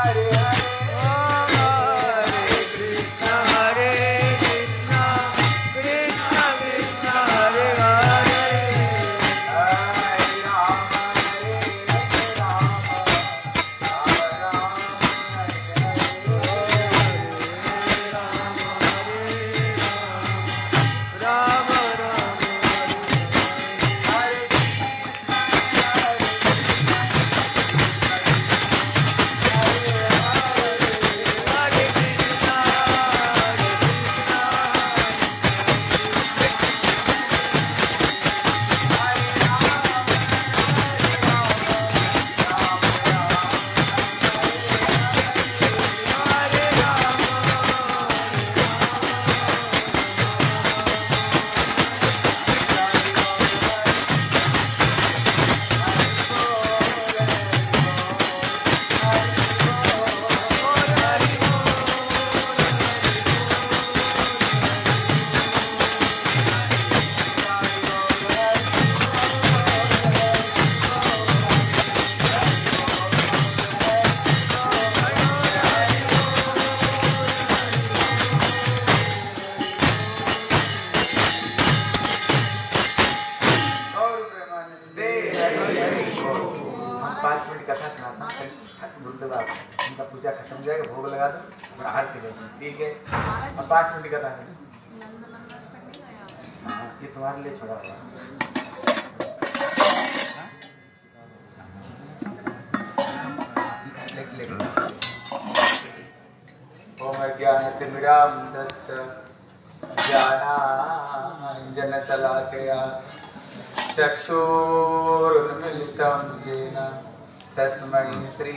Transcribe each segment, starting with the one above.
चक्षुरुन्मिलितं येन तस्मै श्री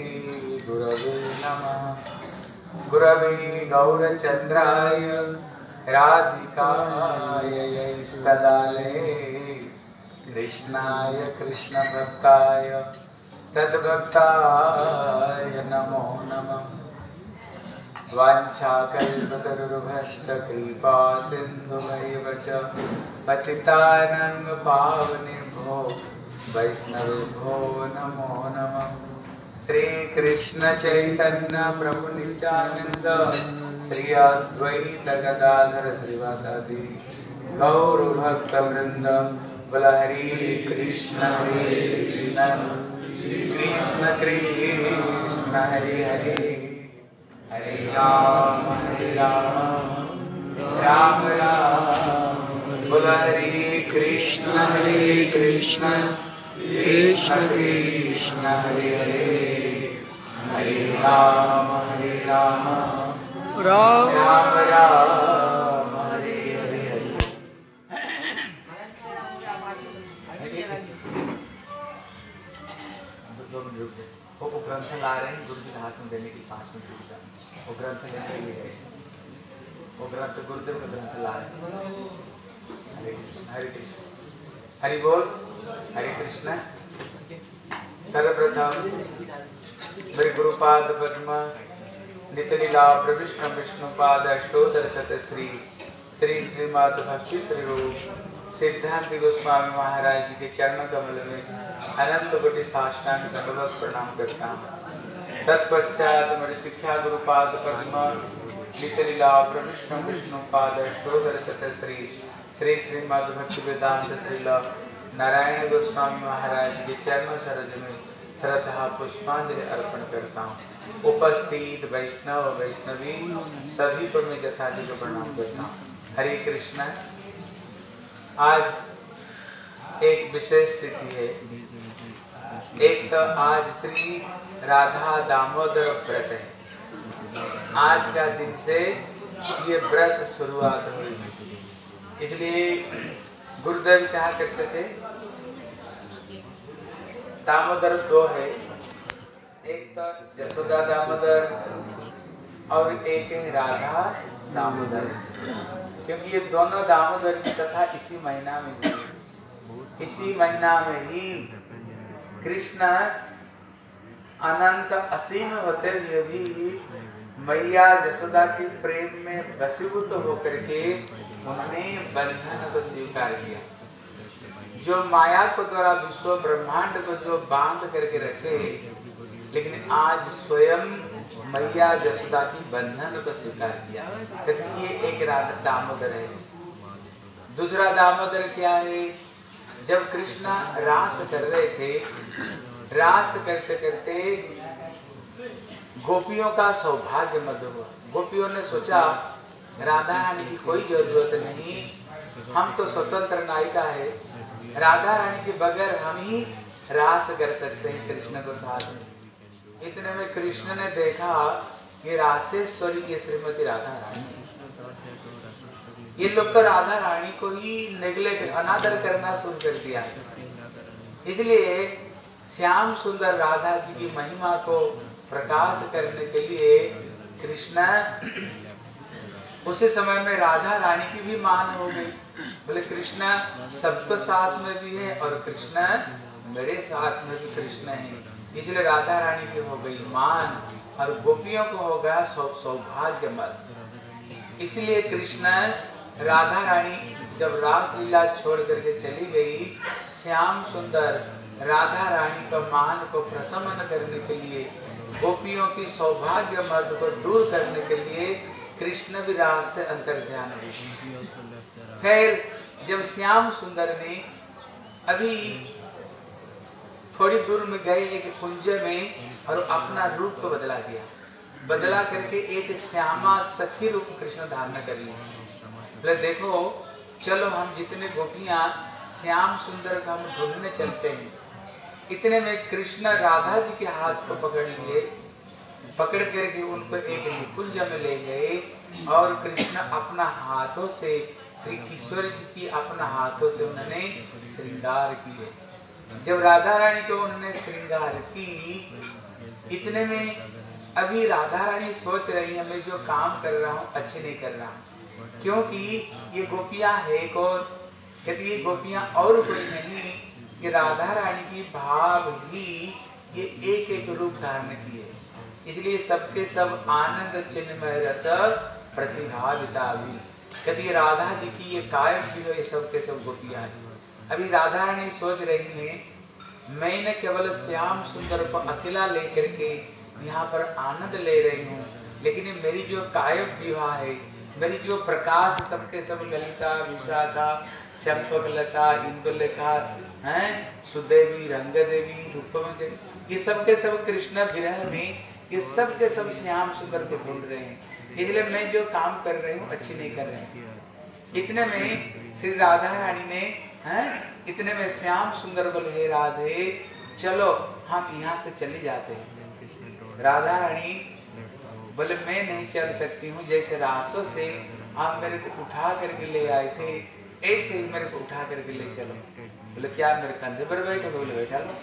गुरवे नमः। गुरवे गौरचन्द्राय राधिकाय यैस्तदालये कृष्णाय कृष्णभक्ताय तद्भक्ताय नमो नमः। वाञ्छाकल्पतरुभ्यश्च कृपा सिन्धुभैव च पतितानां पावनेभ्यो वैष्णवेभ्यो नमो नमः। श्री कृष्ण चैतन्य प्रभु नित्यानंद श्री अद्वैत गदाधर श्रीवासादि गौर भक्त वृंद बोला हरि कृष्ण कृष्ण कृष्ण हरे हरे हरे राम राम राम बोला हरे कृष्ण कृष्ण कृष्ण हरे हरे हरे राम राम राम हरे हरे हरे। वो ग्रंथ ला रहे हैं गुरु जी हाथ में देने की 5 मिनट रुक जाए। वो ग्रंथ लेने के लिए वो ग्रंथ गुरुदेव का ग्रंथ ला रहे हैं। हरे कृष्ण हरि बोल हरे कृष्ण। सर्वप्रथम मेरे गुरुपाद पद्म नितलीला प्रविष्ट विष्णुपाद अष्टोत्तर शत श्री श्री श्रीमद् भक्ति श्री रूप सिद्धांत गोस्वामी महाराज जी के चरण कमल में अनंत कोटि साष्टांग दंडवत प्रणाम करता हूँ। तत्पश्चात मेरे शिक्षा गुरुपाद पद्म नितलीला प्रविष्ट विष्णुपाद अष्टोत्तर शत श्री श्री श्रीमद् भक्ति वेदांत श्रील नारायण गोस्वामी महाराज के चरणों सरोज में श्रद्धा पुष्पांजलि अर्पण करता हूँ। उपस्थित वैष्णव वैष्णवी सभी को मैं यथाजी को प्रणाम करता हूँ। हरे कृष्ण। आज एक विशेष तिथि है। एक तो आज श्री राधा दामोदर व्रत है। आज का दिन से ये व्रत शुरुआत हुई, इसलिए गुरुदेव कहा करते थे दामोदर 2 है, एक तो यशोदा दामोदर और एक है राधा दामोदर, क्योंकि ये दोनों दामोदर की कथा इसी महीना में हुई। इसी महीना में ही कृष्ण अनंत असीम होते हुए भी मैया यशोदा के प्रेम में वशीभूत होकर के उन्होंने बंधन को स्वीकार किया। जो माया को द्वारा विश्व ब्रह्मांड को जो बांध करके रखे, लेकिन आज स्वयं मैया यशोदा की बंधन को स्वीकार किया। कहते ये एक राधा दामोदर है। दूसरा दामोदर क्या है? जब कृष्णा रास कर रहे थे, रास करते करते गोपियों का सौभाग्य मधुर हुआ। गोपियों ने सोचा राधा रानी की कोई जरूरत नहीं, हम तो स्वतंत्र नायिका है, राधा रानी के बगैर हम ही रास कर सकते हैं कृष्ण को साथ में। इतने में कृष्ण ने देखा ये रासेश्वरी ये श्रीमती राधा रानी, ये लोग तो राधा रानी को ही नेग्लेक्ट अनादर करना शुरू कर दिया। इसलिए श्याम सुंदर राधा जी की महिमा को प्रकाश करने के लिए कृष्ण उसी समय में राधा रानी की भी मान हो गई। बोले कृष्ण सबको साथ में भी है और कृष्ण मेरे साथ में भी कृष्ण है, इसलिए राधा रानी की हो गई मान और गोपियों को हो गया सौभाग्य मत। इसलिए कृष्ण राधा रानी जब रास लीला छोड़ करके चली गई, श्याम सुंदर राधा रानी का मान को प्रशमन करने के लिए, गोपियों की सौभाग्य मद को दूर करने के लिए कृष्ण भी रास से अंतर्ध्यान हुए। खैर जब श्याम सुंदर ने अभी थोड़ी दूर में गए एक कुंज में और अपना रूप को बदला दिया, बदला करके एक श्यामा सखी रूप कृष्ण धारण कर लिया। देखो चलो हम जितने गोपियां श्याम सुंदर का हम ढूंढने चलते हैं। इतने में कृष्ण राधा जी के हाथ को पकड़ लिए, पकड़ करके उनको एक निकुंज में ले गए और कृष्ण अपना हाथों से श्री किशोर जी की अपना हाथों से उन्होंने श्रृंगार किए। जब राधा रानी को उन्होंने श्रृंगार की, इतने में अभी राधा रानी सोच रही है मैं जो काम कर रहा हूँ अच्छे नहीं कर रहा हूँ, क्योंकि ये गोपियां है कौन? कहती ये गोपियां और कोई नहीं कि राधा रानी की भाव ही ये एक एक रूप धारण किए, इसलिए सबके सब आनंद चिन्मय रस प्रतिभाविता भी। कहती राधा जी की ये कायम भी है, ये सबके सब गोपियां हैं। अभी राधा रानी सोच रही है मैंने केवल श्याम सुंदर को अकेला लेकर के यहाँ पर आनंद ले रही हूँ, लेकिन मेरी जो कायम विवाह है, मेरी जो प्रकाश सबके सब ललिता विशाखा चंपक लता इंदुलेखा हैं, सुदेवी रंग देवी रूपम देवी, ये सबके सब कृष्ण विरह में ये सबके सब श्याम सुंदर को ढूंढ रहे हैं, इसलिए मैं जो काम कर रही हूँ अच्छी नहीं कर रही हूँ। इतने में श्री राधा रानी ने इतने में श्याम सुंदर बोले हे राधे चलो हम यहाँ से चली जाते हैं। राधा रानी बोले मैं नहीं चल सकती हूँ, जैसे रासों से आप मेरे को उठा करके ले आए थे ऐसे ही मेरे को उठा करके ले चलो। बोले क्या मेरे कंधे पर बैठो? बोले बैठा लो।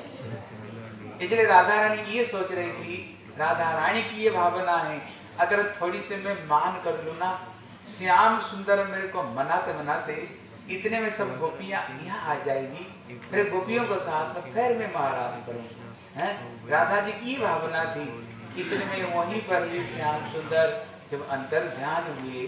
इसलिए राधा रानी ये सोच रही थी, राधा रानी की ये भावना है अगर थोड़ी से मैं मान कर लूँ ना, श्याम सुंदर मेरे को मनाते मनाते इतने में सब गोपियां यहाँ आ जाएगी, फिर गोपियों को साथ में फिर मैं महाराज करूँ। राधा जी की भावना थी। इतने में वहीं पर ही श्याम सुंदर जब अंतर ध्यान हुए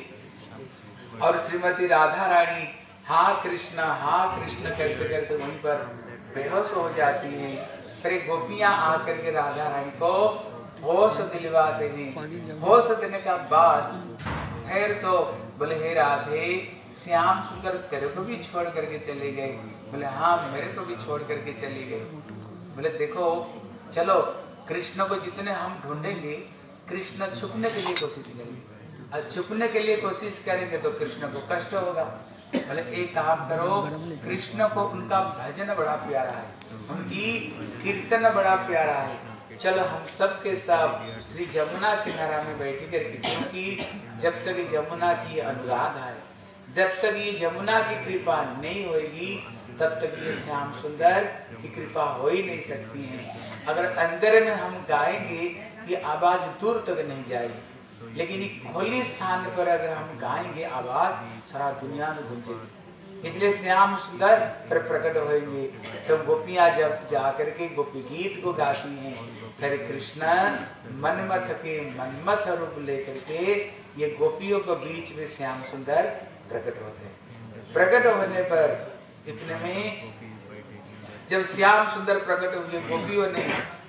और श्रीमती राधा रानी हाँ कृष्ण करते करते वहीं पर बेहोश हो जाती है, फिर गोपियां आकर के राधा रानी को होश दिलवाते हैं। होश देने का बाद फिर तो बोले हे राधे श्याम सुंदर तेरे को भी छोड़ करके चले गए? बोले हाँ मेरे को भी छोड़ करके चली गए। बोले देखो चलो कृष्ण को जितने हम ढूंढेंगे कृष्ण छुपने के लिए कोशिश करेंगे, और छुपने के लिए कोशिश करेंगे तो कृष्ण को कष्ट होगा। बोले एक काम करो, कृष्ण को उनका भजन बड़ा प्यारा है, उनकी कीर्तन बड़ा प्यारा है, चलो हम सब के सब श्री जमुना किनारा में बैठ करके, क्योंकि जब तक जमुना की अनुराग है, जब तक ये जमुना की कृपा नहीं होगी तब तक ये श्याम सुंदर की कृपा हो ही नहीं सकती है। अगर अंदर में हम गाएंगे ये आवाज दूर तक नहीं जाएगी, लेकिन एक खुली स्थान पर अगर हम गाएंगे आवाज सारा दुनिया में गूंजेगी। इसलिए श्याम सुंदर पर प्रकट होंगे। सब गोपियां जब जाकर के गोपी गीत को गाती हैं, फिर कृष्ण मनमथ के मनमथ रूप लेकर के ये गोपियों के बीच में श्याम सुंदर प्रकट होते हैं। प्रकट होने पर इतने में जब श्याम सुंदर प्रकट हुए, गोपियों ने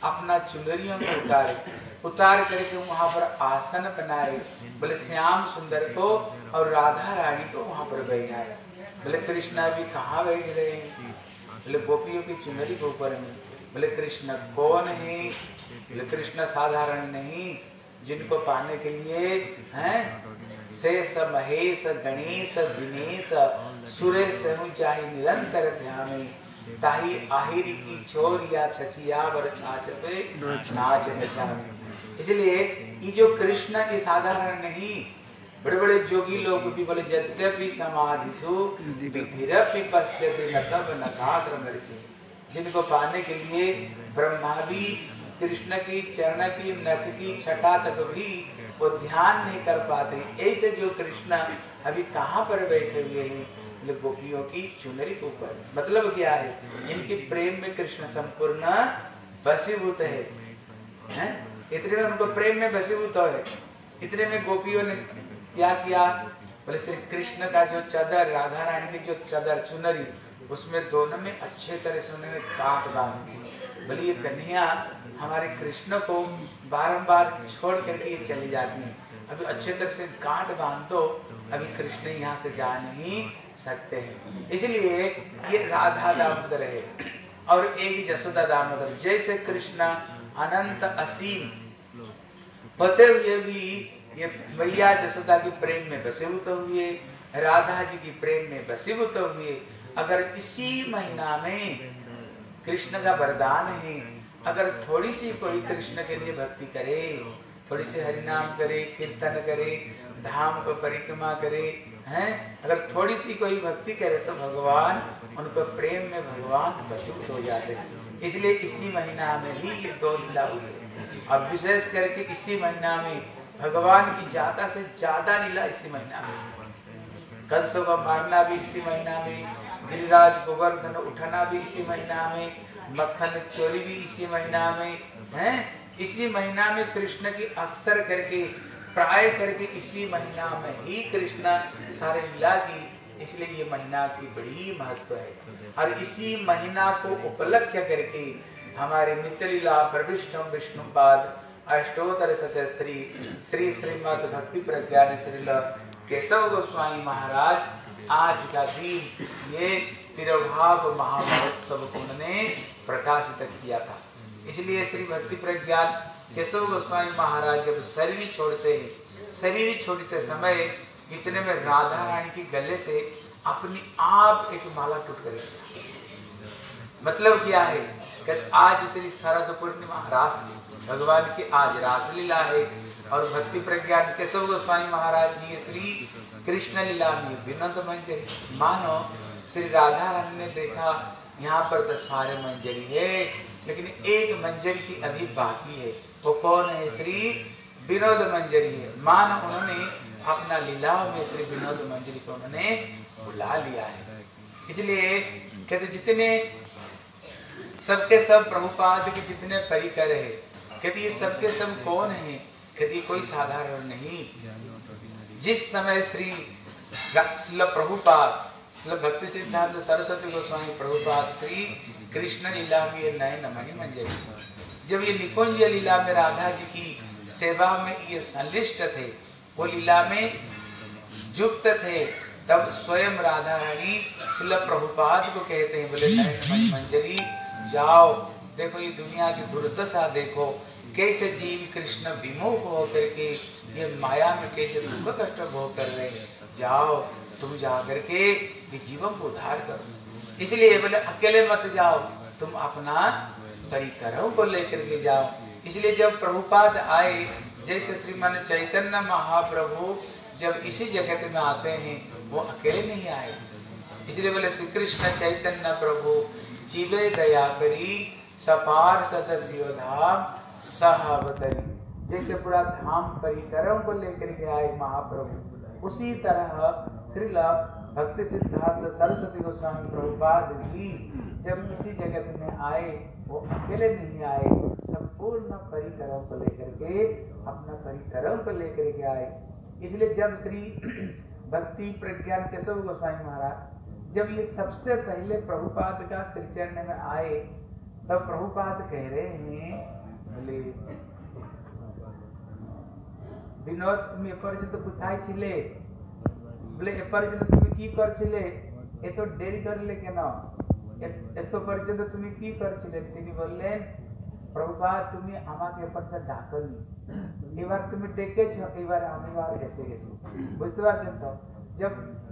अपना चुनरियों में उतार करके वहां पर आसन बनाए। बोले श्याम सुंदर को और राधा रानी को वहां पर बैठाए। बोले कृष्णा भी कहाँ बैठ रहे हैं? बोले गोपियों की चुनरी के ऊपर में। बोले कृष्ण कौन है? बोले कृष्ण साधारण नहीं, जिनको पाने के लिए हैं शेष महेश गणेश दिनेश सुरेश चाहे निरंतर ध्यान ताही आहिरी की छोरिया छचिया वर छाछ पे नाच नचावे। इसलिए ये जो कृष्ण की साधारण नहीं, बड़े बड़े जोगी लोग भी बोले यद्यपि समाधिसु विधिरपि पश्यति न तब नगाग्र मृत्युं, जिनको पाने के लिए ब्रह्मा भी कृष्ण की चरण की नख की छटा तक भी वो ध्यान नहीं कर पाते। ऐसे जो कृष्ण अभी कहाँ पर बैठे हुए हैं? गोपियों की चुनरी के ऊपर। मतलब क्या है? इनके प्रेम में कृष्ण संपूर्ण वशीभूत है। इतने में उनको प्रेम में वशीभूत है। इतने में गोपियों ने क्या किया? बोले श्री कृष्ण का जो चादर, राधा रानी की जो चादर चुनरी, उसमें दोनों में अच्छे तरह से उन्होंने काट बांध दी। बोले ये कन्हैया हमारे कृष्ण को बारंबार छोड़ करके ये चली जाती है, अभी अच्छे तरह से गांठ बांध दो, अभी कृष्ण यहाँ से जा नहीं सकते हैं। इसलिए ये राधा दामोदर है और एक यशोदा दामोदर। जैसे कृष्ण अनंत असीम होते हुए भी ये मैया यशोदा की प्रेम में वशीभूत हुए, राधा जी की प्रेम में वशीभूत हुए। अगर इसी महीना में कृष्ण का वरदान है, अगर थोड़ी सी कोई कृष्ण के लिए भक्ति करे, थोड़ी सी हरिनाम करे, कीर्तन करे, धाम को परिक्रमा करे, हैं, अगर थोड़ी सी कोई भक्ति करे तो भगवान उनको प्रेम में भगवान वशीभूत हो जाते हैं। इसलिए इसी महीना में ही ये दो लीला हुई। अब विशेष करके इसी महीना में भगवान की ज्यादा से ज्यादा लीला इसी महीना में। कंसों को मारना भी इसी महीना में, गिरिराज गोवर्धन उठना भी इसी महीना में, मक्खन चोरी भी इसी महीना में है। इसी महीना में कृष्ण की अक्सर करके प्राय करके इसी महीना में ही कृष्ण सारे लीला की, इसलिए ये महीना की बड़ी महत्व है। और इसी महीना को उपलक्ष्य करके हमारे नित्य लीला प्रविष्टम विष्णुपाद अष्टोत्तर शतस्त्री श्री श्रीमद् भक्ति प्रज्ञान श्रील केशव गोस्वामी महाराज आज का दिन ये तिरुभाव महामहोत्सव को उन्होंने प्रकाशित किया था। इसलिए श्री भक्ति प्रज्ञान केशव गोस्वामी महाराज जब शरीर छोड़ते हैं, शरीर छोड़ते समय इतने में राधा रानी की गले से अपनी आप एक माला टूट कर मतलब क्या है कि आज श्री शरद पूर्णिमा रास भगवान की आज रासलीला है और भक्ति प्रज्ञान केशव गोस्वामी महाराज जी श्री कृष्ण लीला में विनोद मंजरी। मानो श्री राधा रानी ने देखा यहाँ पर तो सारे मंजरी है, लेकिन एक मंजरी की अभी बाकी है। वो कौन है? श्री विनोद मंजरी है। मान उन्होंने अपना लीला में श्री विनोद मंजरी को उन्होंने बुला लिया है। इसलिए कहते जितने सबके सब प्रभुपाद के जितने परिकर है, कहते ये सबके सब कौन है? कहते कोई साधारण नहीं। जिस समय श्री प्रभुपाद भक्ति सिद्धांत सरस्वती गोस्वामी प्रभुपाद श्री कृष्ण लीला में नए नमनी मंजरी, जब ये निकुंज लीला में राधा जी की सेवा में ये संलिष्ट थे, वो लीला में युक्त थे, तब स्वयं राधा रानी श्रील प्रभुपाद को कहते हैं, बोले नए नमनी मंजरी जाओ, देखो ये दुनिया की दुर्दशा देखो, कैसे जीव कृष्ण विमुख होकर के ये माया में कैसे दुख कष्ट भोग कर रहे हैं। जाओ तुम जा करके ये जीवन को उद्धार करो। इसलिए बोले अकेले मत जाओ, तुम अपना परिकरों को लेकर के जाओ। इसलिए जब प्रभुपाद आए, जैसे श्रीमान चैतन्य महाप्रभु जब इसी जगत में आते हैं, वो अकेले नहीं आए। इसलिए बोले श्री कृष्ण चैतन्य प्रभु जीवे दया करी सपार सदस्यो धाम सहावतरी। जैसे पूरा धाम परिकरों को लेकर के आए महाप्रभु, उसी तरह श्रील भक्ति सिद्धांत सरस्वती गोस्वामी प्रभुपाद जी जब इसी जगत में आए, वो अकेले नहीं आए, संपूर्ण परिकरों को लेकर के, अपना परिकरों को लेकर के आए। इसलिए जब श्री भक्ति प्रज्ञान केशव गोस्वामी महाराज जब ये सबसे पहले प्रभुपाद का श्री चरण में आए, तब प्रभुपाद कह रहे हैं, बोले विनोद तुम एपर्यंत कोथाय छिले, बोले एपर्यंत তুমি কি করছিলে, এত দেরি করলে কেন, এত পর্যন্ত তুমি কি করছিলে? তিনি বললেন প্রভুপাদ তুমি আমাকে এপারে ডাকনি, এবার তুমি ডেকেছো, এবার আমি এসে গেছি। বুঝতে পারছেন তো? जब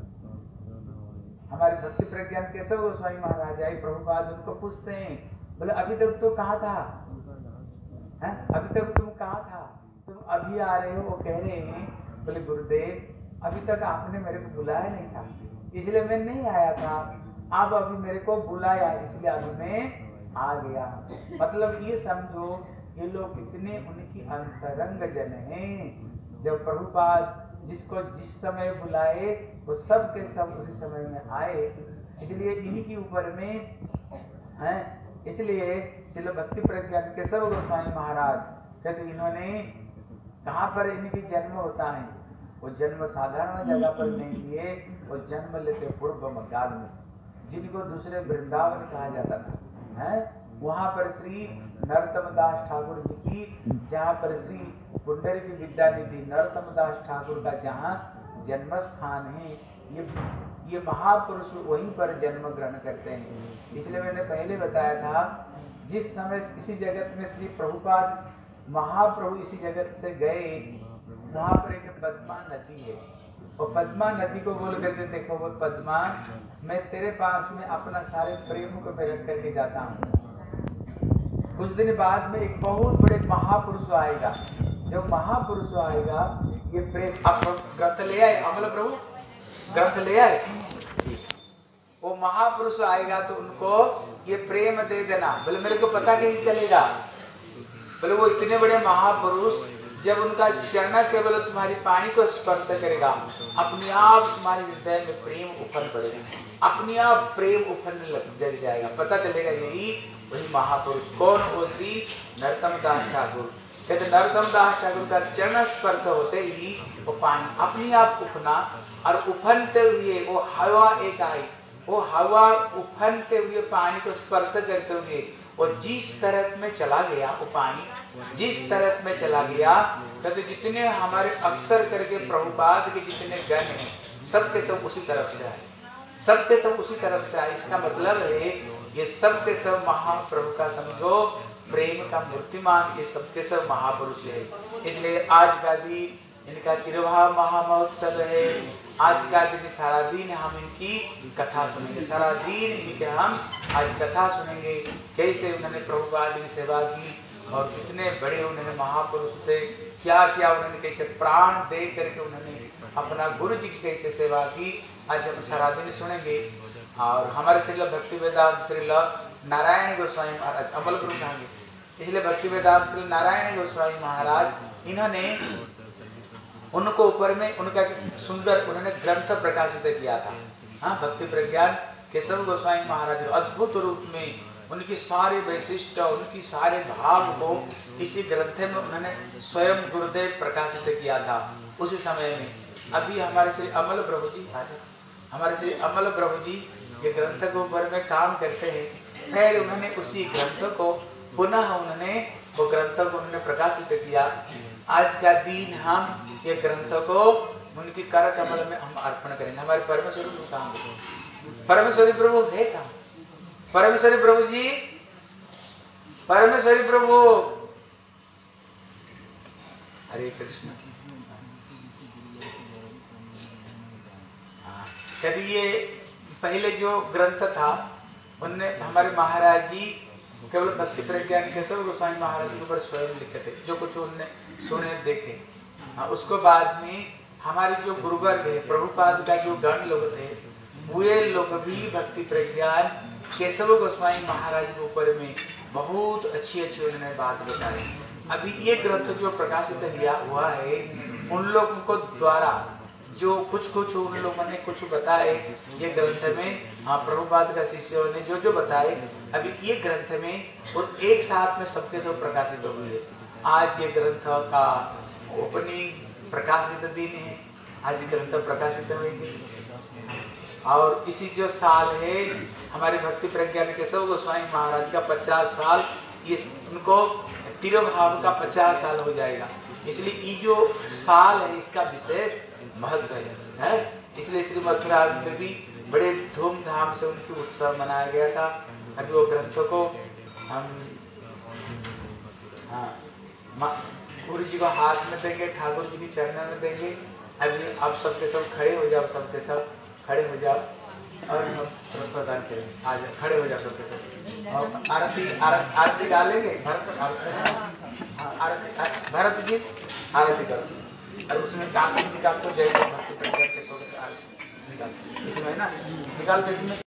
हमारे भक्ति प्रज्ञान केशव गोस्वामी महाराज आए, प्रभुपाद उनको पूछते हैं, बोले अभी तक तो कहाँ था, हैं? अभी तक तुम कहाँ था, तुम अभी आ रहे हो? वो कह रहे हैं, बोले गुरुदेव अभी तक आपने मेरे को बुलाया नहीं था, इसलिए मैं नहीं आया था, आप अभी मेरे को बुलाया इसलिए अभी मैं आ गया। मतलब ये समझो ये लोग कितने उनकी अंतरंग जन हैं। जब प्रभुपाद जिसको जिस समय बुलाए वो सब के सब उसी समय में आए, इसलिए इन्हीं के ऊपर में है। इसलिए श्रील भक्ति प्रज्ञान केशव गोस्वामी महाराज कहते इन्होंने कहाँ पर इनकी जन्म होता है, वो जन्म साधारण जगह पर नहीं लिए, वो जन्म लेते पूर्व बंगाल में, जिनको दूसरे वृंदावन कहा जाता था, है। वहाँ पर श्री नरोत्तम दास ठाकुर जी की, जहाँ पर श्री पुंडरीक विद्यानिधि नरोत्तम दास ठाकुर का जहाँ जन्म स्थान है, ये महापुरुष वहीं पर जन्म ग्रहण करते हैं। इसलिए मैंने पहले बताया था, जिस समय इसी जगत में श्री प्रभुपाद महाप्रभु इसी जगत से गए, वहाँ पर एक पद्मा नदी है, और पद्मा नदी को बोल करके देखो, वो पद्मा मैं तेरे पास में अपना सारे प्रेम को मैं रख करके जाता हूँ। कुछ दिन बाद में एक बहुत बड़े महापुरुष आएगा, जब महापुरुष आएगा ये प्रेम, आप ग्रंथ ले आए, अमल प्रभु ग्रंथ ले आए, वो महापुरुष आएगा तो उनको ये प्रेम दे देना। बोले मेरे को पता कैसे चलेगा, बोले वो इतने बड़े महापुरुष, जब उनका चरण केवल तुम्हारी पानी को स्पर्श करेगा, अपने आप तुम्हारे हृदय में प्रेम उफन पड़ेगा, अपने आप प्रेम उफन जग जाएगा, पता चलेगा यही वही महापुरुष। कौन? वो श्री नरोत्तम दास ठाकुर। कहते नरोत्तम दास ठाकुर का चरण स्पर्श होते ही वो पानी अपने आप उफना, और उफनते हुए वो हवा एक आई, वो हवा उफनते हुए पानी को स्पर्श करते हुए वो जिस तरफ में चला गया, वो पानी जिस तरफ में चला गया, कहते जितने हमारे अक्सर करके प्रभुपाद के जितने गण हैं, सबके सब उसी तरफ से आए, सबके सब उसी तरफ से आए। इसका मतलब है ये सबके सब महाप्रभु का समझो प्रेम का मूर्तिमान, ये सबके सब महापुरुष है। इसलिए आज का दिन इनका तिरुभाव महामहोत्सव है। आज का दिन सारा दिन हम इनकी कथा सुनेंगे, सारा दिन इनके हम आज कथा सुनेंगे, कैसे उन्होंने प्रभुपाद की सेवा की और कितने बड़े उन्होंने महापुरुष थे, क्या क्या उन्होंने कैसे प्राण दे करके उन्होंने अपना गुरु जी की कैसे सेवा की, आज हम सारा दिन सुनेंगे। और हमारे श्रील भक्ति वेदांत श्रील नारायण गोस्वामी महाराज अमल गुरु कहेंगे, इसलिए भक्ति वेदांत श्री नारायण गोस्वामी महाराज इन्होंने उनको ऊपर में उनका सुंदर उन्होंने ग्रंथ प्रकाशित किया था। हाँ, भक्ति प्रज्ञान केशव गोस्वामी महाराज अद्भुत रूप में उनकी सारे वैशिष्ट, उनकी सारे भाव को इसी ग्रंथ में उन्होंने स्वयं गुरुदेव प्रकाशित किया था उसी समय में। अभी हमारे श्री अमल प्रभु जी, हमारे श्री अमल प्रभु जी ये ग्रंथ के ऊपर में काम करते हैं, फिर उन्होंने उसी ग्रंथ को पुनः उन्होंने वो ग्रंथ को उन्होंने प्रकाशित किया। आज का दिन हम ये ग्रंथ को उनकी कर कमल में हम अर्पण करेंगे। हमारे परमेश्वरी प्रभु कहाँ, परमेश्वरी प्रभु है कहाँ? परमेश्वरी प्रभु जी, परमेश्वरी प्रभु, हरे कृष्ण। कहते ये पहले जो ग्रंथ था उनने हमारे महाराज जी केवल भक्ति प्रज्ञान केशव गोस्वामी महाराज के ऊपर स्वयं लिखे थे, जो कुछ उनने सुने देखे। उसको बाद में हमारे जो गुरुवर्ग है, प्रभुपाद का जो गण लोग थे, वे लोग भी भक्ति प्रज्ञान केशव गोस्वामी महाराज के ऊपर में बहुत अच्छी अच्छी उन्होंने बात बताई। अभी ये ग्रंथ जो प्रकाशित किया हुआ है, उन लोगों को द्वारा जो कुछ उन लोगों ने कुछ बताए ये ग्रंथ में, हाँ प्रभुपाद का शिष्यों ने जो जो बताए, अभी ये ग्रंथ में वो एक साथ में सबके सब प्रकाशित हुए। आज ये ग्रंथ का ओपनिंग प्रकाशित दिन है, आज ये ग्रंथ प्रकाशित हुए थे। और इसी जो साल है हमारे भक्ति प्रज्ञान केशव गोस्वामी महाराज का 50 साल, ये उनको तिरुभाव का 50 साल हो जाएगा। इसलिए ये जो साल है इसका विशेष महत्व है। इसलिए श्री मथुरा में भी बड़े धूमधाम से उनकी उत्सव मनाया गया था। अभी वो ग्रंथों को हम गुरु जी को हाथ में देंगे, ठाकुर जी की चरणों में देंगे। अभी आप सबके सब खड़े हो जाओ, सबके सब खड़े हो जाओ और हम प्रदान करेंगे। आ जाओ, खड़े हो जाओ सबके सब और आरती गा लेंगे। भरत जी आरती करो और उसमें काम आपको जय भक्ति प्रज्ञा के इसमें ना निकाल के